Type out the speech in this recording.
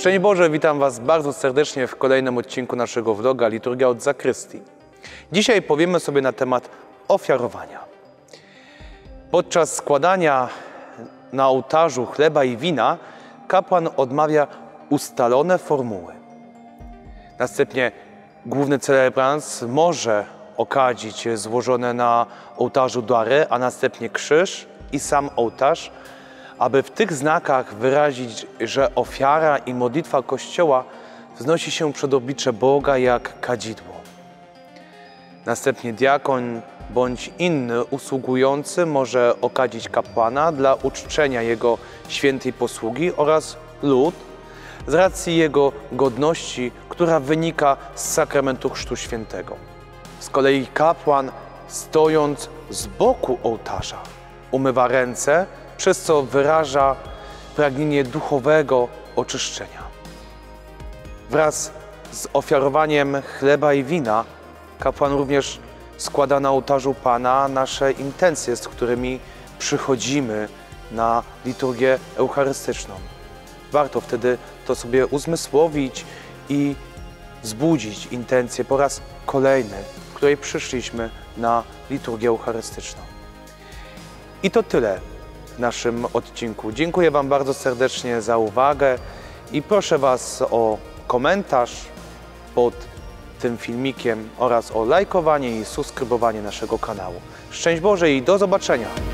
Szczęść Boże, witam Was bardzo serdecznie w kolejnym odcinku naszego vloga Liturgia od Zakrystii. Dzisiaj powiemy sobie na temat ofiarowania. Podczas składania na ołtarzu chleba i wina kapłan odmawia ustalone formuły. Następnie główny celebrant może okadzić złożone na ołtarzu dary, a następnie krzyż i sam ołtarz, aby w tych znakach wyrazić, że ofiara i modlitwa Kościoła wznosi się przed oblicze Boga jak kadzidło. Następnie diakon bądź inny usługujący może okadzić kapłana dla uczczenia jego świętej posługi oraz lud z racji jego godności, która wynika z sakramentu Chrztu Świętego. Z kolei kapłan, stojąc z boku ołtarza, umywa ręce, przez co wyraża pragnienie duchowego oczyszczenia. Wraz z ofiarowaniem chleba i wina kapłan również składa na ołtarzu Pana nasze intencje, z którymi przychodzimy na liturgię eucharystyczną. Warto wtedy to sobie uzmysłowić i wzbudzić intencję po raz kolejny, w której przyszliśmy na liturgię eucharystyczną. I to tyle w naszym odcinku. Dziękuję Wam bardzo serdecznie za uwagę i proszę Was o komentarz pod tym filmikiem oraz o lajkowanie i subskrybowanie naszego kanału. Szczęść Boże i do zobaczenia!